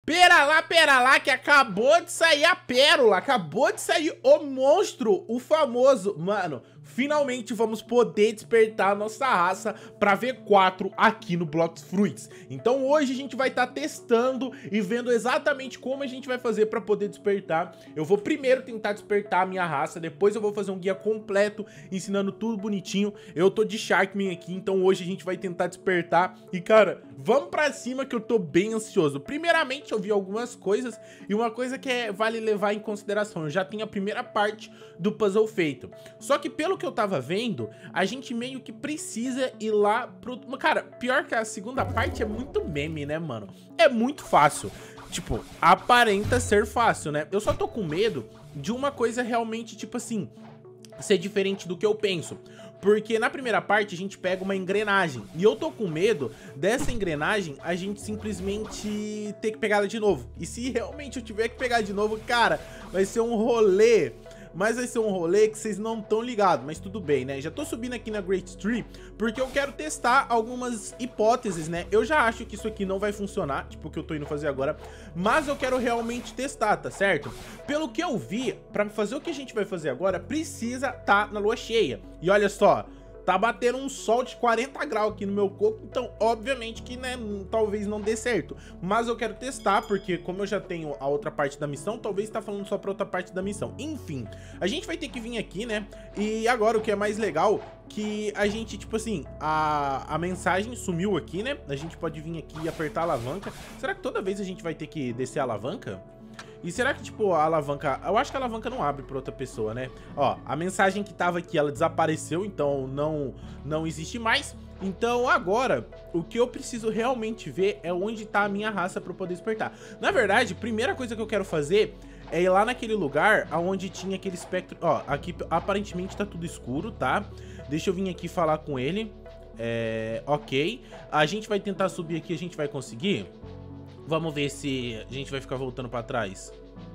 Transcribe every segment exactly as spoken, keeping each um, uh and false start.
Pera lá, pera lá, que acabou de sair a pérola, acabou de sair o monstro, o famoso, mano, finalmente vamos poder despertar a nossa raça pra V quatro aqui no Blox Fruits. Então hoje a gente vai estar tá testando e vendo exatamente como a gente vai fazer pra poder despertar. Eu vou primeiro tentar despertar a minha raça, depois eu vou fazer um guia completo ensinando tudo bonitinho. Eu tô de Sharkman aqui, então hoje a gente vai tentar despertar e, cara, vamos pra cima que eu tô bem ansioso. Primeiramente eu vi algumas coisas e uma coisa que é, vale levar em consideração, eu já tenho a primeira parte do puzzle feito. Só que pelo que eu tava vendo, a gente meio que precisa ir lá pro... Cara, pior que a segunda parte é muito meme, né, mano? É muito fácil. Tipo, aparenta ser fácil, né? Eu só tô com medo de uma coisa realmente, tipo assim, ser diferente do que eu penso. Porque na primeira parte a gente pega uma engrenagem e eu tô com medo dessa engrenagem a gente simplesmente ter que pegar ela de novo. E se realmente eu tiver que pegar de novo, cara, vai ser um rolê. Mas vai ser um rolê que vocês não estão ligados, mas tudo bem, né? Já tô subindo aqui na Great Tree porque eu quero testar algumas hipóteses, né? Eu já acho que isso aqui não vai funcionar, tipo o que eu tô indo fazer agora, mas eu quero realmente testar, tá certo? Pelo que eu vi, pra fazer o que a gente vai fazer agora, precisa tá na lua cheia. E olha só, tá batendo um sol de quarenta graus aqui no meu corpo, então obviamente que, né, talvez não dê certo. Mas eu quero testar, porque como eu já tenho a outra parte da missão, talvez tá falando só pra outra parte da missão. Enfim, a gente vai ter que vir aqui, né, e agora o que é mais legal, que a gente, tipo assim, a, a mensagem sumiu aqui, né, a gente pode vir aqui e apertar a alavanca. Será que toda vez a gente vai ter que descer a alavanca? E será que, tipo, a alavanca... Eu acho que a alavanca não abre pra outra pessoa, né? Ó, a mensagem que tava aqui, ela desapareceu, então não, não existe mais. Então, agora, o que eu preciso realmente ver é onde tá a minha raça pra eu poder despertar. Na verdade, a primeira coisa que eu quero fazer é ir lá naquele lugar onde tinha aquele espectro... Ó, aqui aparentemente tá tudo escuro, tá? Deixa eu vir aqui falar com ele. É... Ok. A gente vai tentar subir aqui, a gente vai conseguir... Vamos ver se a gente vai ficar voltando pra trás.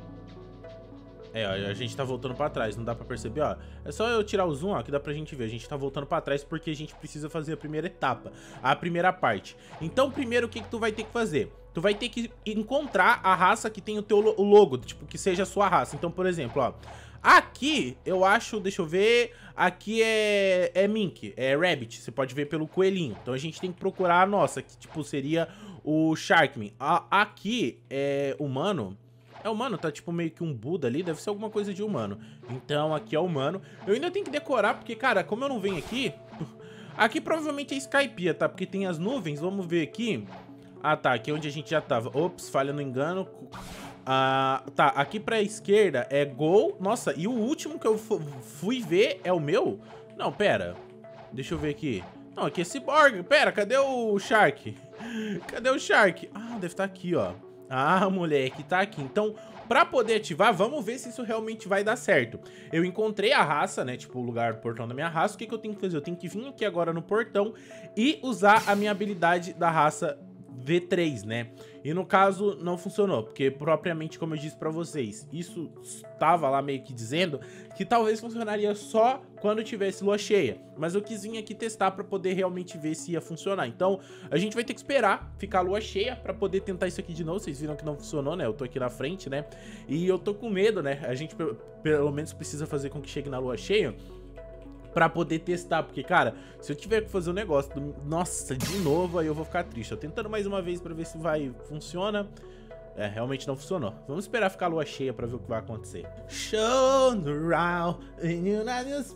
É, ó, a gente tá voltando pra trás, não dá pra perceber, ó. É só eu tirar o zoom, ó, que dá pra gente ver. A gente tá voltando pra trás porque a gente precisa fazer a primeira etapa, a primeira parte. Então, primeiro, o que que tu vai ter que fazer? Tu vai ter que encontrar a raça que tem o teu o logo, tipo, que seja a sua raça. Então, por exemplo, ó, aqui eu acho, deixa eu ver, aqui é, é mink, é rabbit, você pode ver pelo coelhinho. Então a gente tem que procurar a nossa, que tipo seria o Sharkman. A, aqui é humano, é humano, tá tipo meio que um Buda ali, deve ser alguma coisa de humano. Então aqui é humano. Eu ainda tenho que decorar, porque cara, como eu não venho aqui, aqui provavelmente é Skypiea, tá? Porque tem as nuvens, vamos ver aqui. Ah tá, aqui é onde a gente já tava. Ops, falha no engano. Ah, tá, aqui pra esquerda é Gol. Nossa, e o último que eu fui ver é o meu? Não, pera. Deixa eu ver aqui. Não, aqui é Cyborg. Pera, cadê o Shark? Cadê o Shark? Ah, deve estar aqui, ó. Ah, moleque, tá aqui. Então, pra poder ativar, vamos ver se isso realmente vai dar certo. Eu encontrei a raça, né, tipo o lugar, o portão da minha raça. O que que eu tenho que fazer? Eu tenho que vir aqui agora no portão e usar a minha habilidade da raça V três, né? E no caso não funcionou, porque propriamente como eu disse pra vocês, isso estava lá meio que dizendo que talvez funcionaria só quando tivesse lua cheia. Mas eu quis vir aqui testar pra poder realmente ver se ia funcionar. Então a gente vai ter que esperar ficar a lua cheia pra poder tentar isso aqui de novo. Vocês viram que não funcionou, né? Eu tô aqui na frente, né? E eu tô com medo, né? A gente pelo menos precisa fazer com que chegue na lua cheia pra poder testar, porque, cara, se eu tiver que fazer um negócio, do... nossa, de novo, aí eu vou ficar triste. Eu tentando mais uma vez pra ver se vai, funciona. É, realmente não funcionou. Vamos esperar ficar a lua cheia pra ver o que vai acontecer. Show around and you not your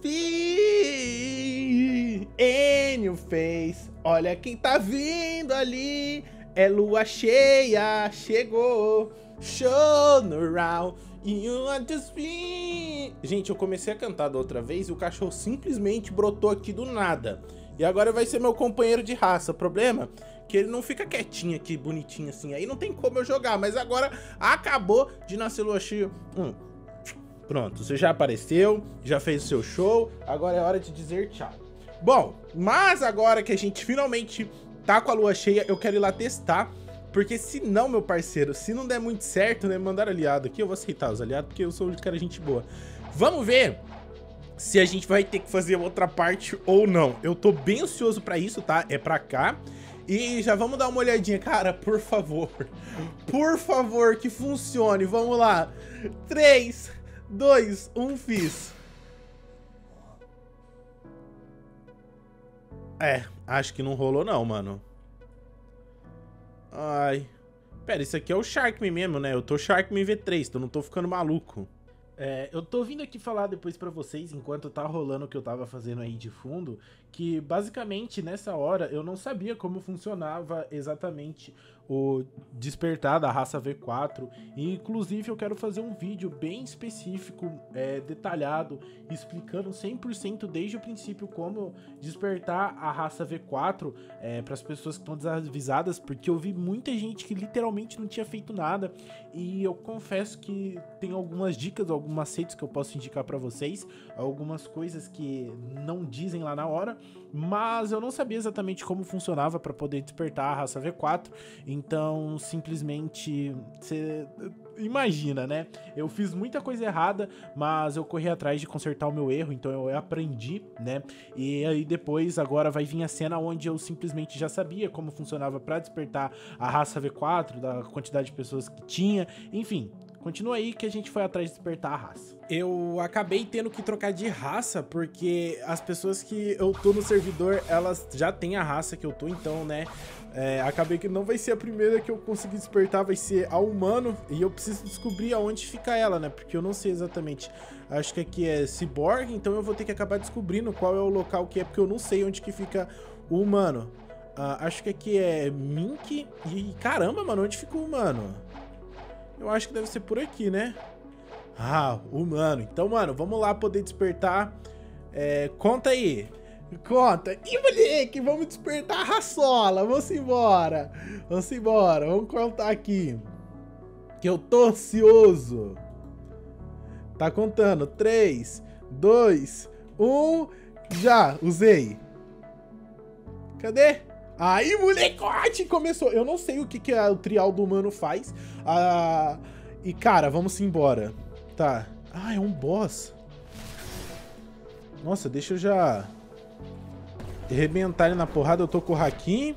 speed in your face. Olha quem tá vindo ali. É lua cheia, chegou. Show around. You want to speak. Gente, eu comecei a cantar da outra vez e o cachorro simplesmente brotou aqui do nada. E agora vai ser meu companheiro de raça. O problema é que ele não fica quietinho aqui, bonitinho assim. Aí não tem como eu jogar, mas agora acabou de nascer lua cheia. Hum. Pronto, você já apareceu, já fez o seu show. Agora é hora de dizer tchau. Bom, mas agora que a gente finalmente tá com a lua cheia, eu quero ir lá testar. Porque se não, meu parceiro, se não der muito certo, né, mandar aliado aqui, eu vou aceitar os aliados, porque eu sou de cara gente boa. Vamos ver se a gente vai ter que fazer outra parte ou não. Eu tô bem ansioso pra isso, tá? É pra cá. E já vamos dar uma olhadinha. Cara, por favor. Por favor, que funcione. Vamos lá. três, dois, um, fiz. É, acho que não rolou não, mano. Ai. Pera, isso aqui é o Sharkman mesmo, né? Eu tô Sharkman V três, então não tô ficando maluco. É, eu tô vindo aqui falar depois pra vocês, enquanto tá rolando o que eu tava fazendo aí de fundo, que basicamente nessa hora eu não sabia como funcionava exatamente o despertar da raça V quatro, e inclusive eu quero fazer um vídeo bem específico, é, detalhado, explicando cem por cento desde o princípio como despertar a raça V quatro é, para as pessoas que estão desavisadas, porque eu vi muita gente que literalmente não tinha feito nada, e eu confesso que tem algumas dicas, alguns macetes que eu posso indicar para vocês, algumas coisas que não dizem lá na hora, mas eu não sabia exatamente como funcionava para poder despertar a raça V quatro, então simplesmente você imagina, né? Eu fiz muita coisa errada, mas eu corri atrás de consertar o meu erro, então eu aprendi, né? E aí depois agora vai vir a cena onde eu simplesmente já sabia como funcionava para despertar a raça V quatro, da quantidade de pessoas que tinha, enfim. Continua aí que a gente foi atrás de despertar a raça. Eu acabei tendo que trocar de raça porque as pessoas que eu tô no servidor, elas já têm a raça que eu tô, então, né, é, acabei que não vai ser a primeira que eu consegui despertar, vai ser a humano, e eu preciso descobrir aonde fica ela, né, porque eu não sei exatamente. Acho que aqui é Cyborg, então eu vou ter que acabar descobrindo qual é o local que é, porque eu não sei onde que fica o humano. Uh, acho que aqui é Mink, e caramba, mano, onde fica o humano? Eu acho que deve ser por aqui, né? Ah, humano. Então, mano, vamos lá poder despertar. É, conta aí. Conta. Ih, moleque, vamos despertar a raçola. Vamos embora. Vamos embora. Vamos contar aqui. Que eu tô ansioso. Tá contando. três, dois, um. Já, usei. Cadê? Aí, molecote, começou. Eu não sei o que, que o trial do humano faz. Ah, e, cara, vamos embora. Tá. Ah, é um boss. Nossa, deixa eu já arrebentar ele na porrada. Eu tô com o Hakim.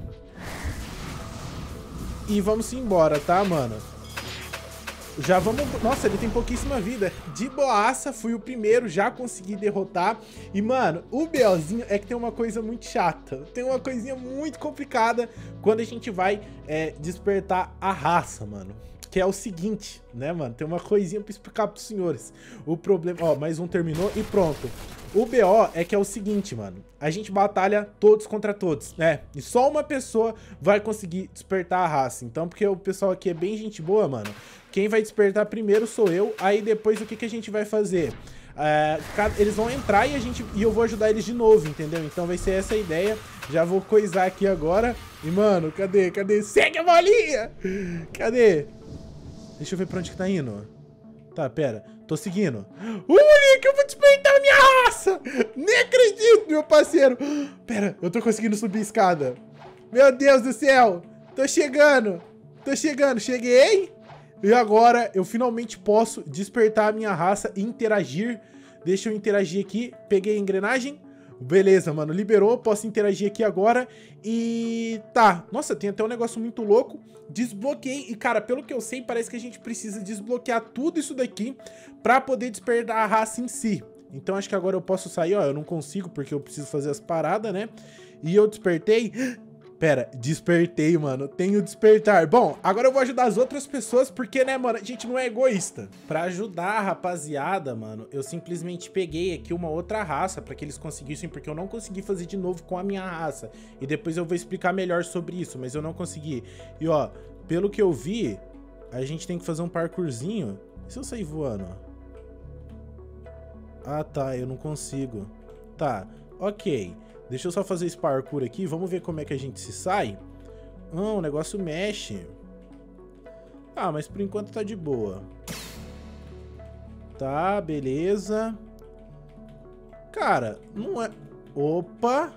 E vamos embora, tá, mano? Já vamos... Nossa, ele tem pouquíssima vida. De boaça, fui o primeiro, já consegui derrotar. E, mano, o BOzinho é que tem uma coisa muito chata. Tem uma coisinha muito complicada quando a gente vai é, despertar a raça, mano. Que é o seguinte, né, mano? Tem uma coisinha pra explicar pros senhores. O problema... Ó, mais um terminou e pronto. O B O é que é o seguinte, mano. A gente batalha todos contra todos, né? E só uma pessoa vai conseguir despertar a raça. Então, porque o pessoal aqui é bem gente boa, mano. Quem vai despertar primeiro sou eu. Aí depois o que, que a gente vai fazer? É, eles vão entrar e, a gente, e eu vou ajudar eles de novo, entendeu? Então vai ser essa a ideia. Já vou coisar aqui agora. E, mano, cadê? Cadê? Segue a bolinha! Cadê? Deixa eu ver pra onde que tá indo. Tá, pera. Tô seguindo. Ô, moleque, eu vou despertar a minha raça! Nem acredito, meu parceiro! Pera, eu tô conseguindo subir a escada. Meu Deus do céu! Tô chegando! Tô chegando, cheguei! E agora eu finalmente posso despertar a minha raça e interagir. Deixa eu interagir aqui. Peguei a engrenagem. Beleza, mano. Liberou. Posso interagir aqui agora. E tá. Nossa, tem até um negócio muito louco. Desbloqueei. E, cara, pelo que eu sei, parece que a gente precisa desbloquear tudo isso daqui pra poder despertar a raça em si. Então acho que agora eu posso sair. Ó, eu não consigo porque eu preciso fazer as paradas, né? E eu despertei... Pera, despertei, mano. Tenho despertar. Bom, agora eu vou ajudar as outras pessoas porque, né, mano, a gente não é egoísta. Pra ajudar a rapaziada, mano, eu simplesmente peguei aqui uma outra raça pra que eles conseguissem, porque eu não consegui fazer de novo com a minha raça. E depois eu vou explicar melhor sobre isso, mas eu não consegui. E, ó, pelo que eu vi, a gente tem que fazer um parkourzinho. E se eu sair voando? Ah, tá, eu não consigo. Tá, ok. Deixa eu só fazer esse parkour aqui. Vamos ver como é que a gente se sai. Ah, o negócio mexe. Ah, mas por enquanto tá de boa. Tá, beleza. Cara, não é... Opa.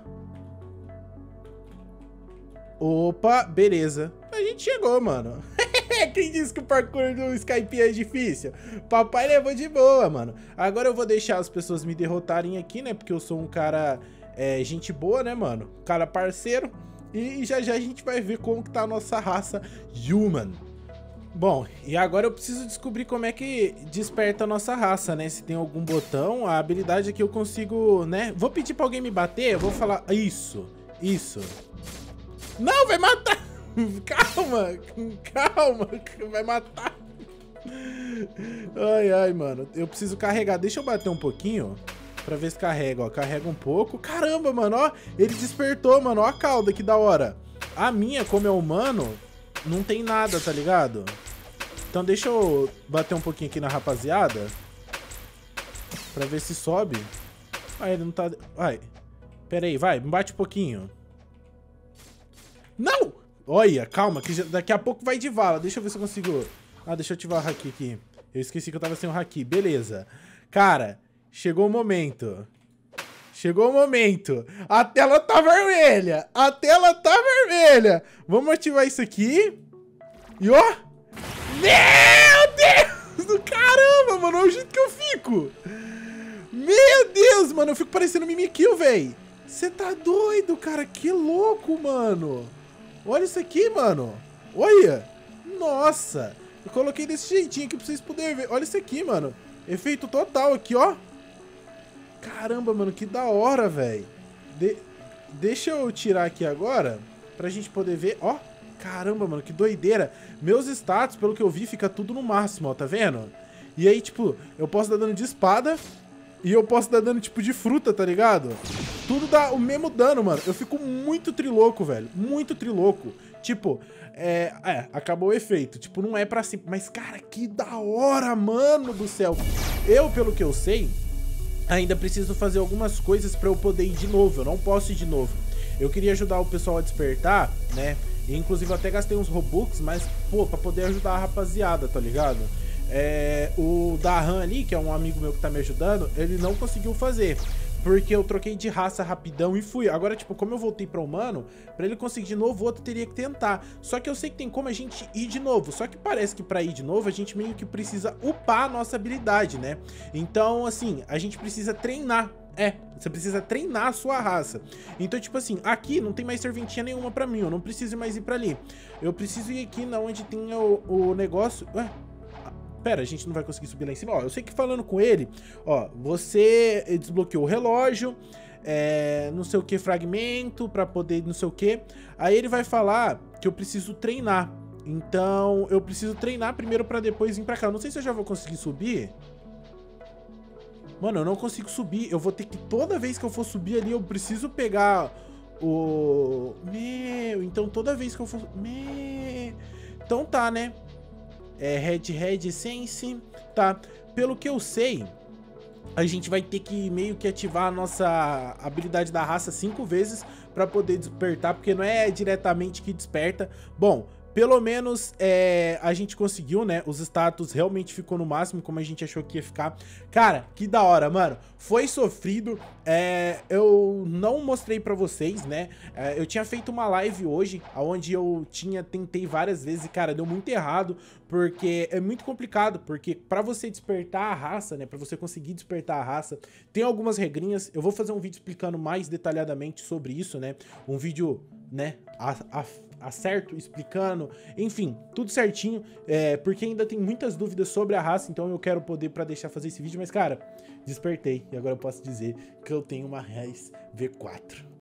Opa, beleza. A gente chegou, mano. Quem disse que o parkour do Skype é difícil? Papai levou de boa, mano. Agora eu vou deixar as pessoas me derrotarem aqui, né? Porque eu sou um cara... É, gente boa, né, mano? Cara parceiro. E já já a gente vai ver como que tá a nossa raça Human. Bom, e agora eu preciso descobrir como é que desperta a nossa raça, né? Se tem algum botão, a habilidade aqui eu consigo, né? Vou pedir pra alguém me bater, eu vou falar... Isso, isso. Não, vai matar! Calma, calma, vai matar. Ai, ai, mano, eu preciso carregar. Deixa eu bater um pouquinho pra ver se carrega, ó. Carrega um pouco. Caramba, mano, ó. Ele despertou, mano, ó a cauda, que da hora. A minha, como é humano, não tem nada, tá ligado? Então deixa eu bater um pouquinho aqui na rapaziada pra ver se sobe. Ah, ele não tá... Vai. Pera aí, vai, me bate um pouquinho. Não! Olha, calma, que já... daqui a pouco vai de vala. Deixa eu ver se eu consigo... Ah, deixa eu ativar o haki aqui. Eu esqueci que eu tava sem o haki. Beleza. Cara, chegou o momento. Chegou o momento. A tela tá vermelha. A tela tá vermelha. Vamos ativar isso aqui. E ó. Meu Deus do caramba, mano. Olha o jeito que eu fico. Meu Deus, mano. Eu fico parecendo Mimikyu, velho. Você tá doido, cara. Que louco, mano. Olha isso aqui, mano. Olha. Nossa. Eu coloquei desse jeitinho aqui pra vocês poderem ver. Olha isso aqui, mano. Efeito total aqui, ó. Caramba, mano. Que da hora, velho. De... Deixa eu tirar aqui agora pra gente poder ver. Ó. Caramba, mano. Que doideira. Meus status, pelo que eu vi, fica tudo no máximo, ó. Tá vendo? E aí, tipo, eu posso dar dano de espada e eu posso dar dano, tipo, de fruta, tá ligado? Tudo dá o mesmo dano, mano. Eu fico muito triloco, velho. Muito triloco. Tipo, é... É, acabou o efeito. Tipo, não é pra sempre. Mas, cara, que da hora, mano do céu. Eu, pelo que eu sei, ainda preciso fazer algumas coisas pra eu poder ir de novo. Eu não posso ir de novo. Eu queria ajudar o pessoal a despertar, né? E, inclusive, eu até gastei uns Robux, mas, pô, pra poder ajudar a rapaziada, tá ligado? É, o Dahan ali, que é um amigo meu que tá me ajudando, ele não conseguiu fazer. Porque eu troquei de raça rapidão e fui. Agora, tipo, como eu voltei pra humano, pra ele conseguir de novo, o outro teria que tentar. Só que eu sei que tem como a gente ir de novo. Só que parece que pra ir de novo, a gente meio que precisa upar a nossa habilidade, né? Então, assim, a gente precisa treinar. É, você precisa treinar a sua raça. Então, tipo assim, aqui não tem mais serventinha nenhuma pra mim. Eu não preciso mais ir pra ali. Eu preciso ir aqui na onde tem o, o negócio... Ué? Pera, a gente não vai conseguir subir lá em cima. Ó, eu sei que falando com ele, ó, você desbloqueou o relógio, é, não sei o que, fragmento, pra poder não sei o que. Aí ele vai falar que eu preciso treinar. Então, eu preciso treinar primeiro pra depois vir pra cá. Eu não sei se eu já vou conseguir subir. Mano, eu não consigo subir. Eu vou ter que, toda vez que eu for subir ali, eu preciso pegar o... Meu, então toda vez que eu for... Meu... Então tá, né? É, Red Red Essence, tá? Pelo que eu sei, a gente vai ter que meio que ativar a nossa habilidade da raça cinco vezes pra poder despertar, porque não é diretamente que desperta. Bom, pelo menos é, a gente conseguiu, né? Os status realmente ficou no máximo, como a gente achou que ia ficar. Cara, que da hora, mano. Foi sofrido. É, eu não mostrei pra vocês, né? É, eu tinha feito uma live hoje, onde eu tinha tentei várias vezes e, cara, deu muito errado. Porque é muito complicado, porque pra você despertar a raça, né? Pra você conseguir despertar a raça, tem algumas regrinhas. Eu vou fazer um vídeo explicando mais detalhadamente sobre isso, né? Um vídeo, né? A, a, acerto, explicando, enfim, tudo certinho, é, porque ainda tem muitas dúvidas sobre a raça, então eu quero poder pra deixar fazer esse vídeo, mas cara, despertei, e agora eu posso dizer que eu tenho uma Raiz V quatro.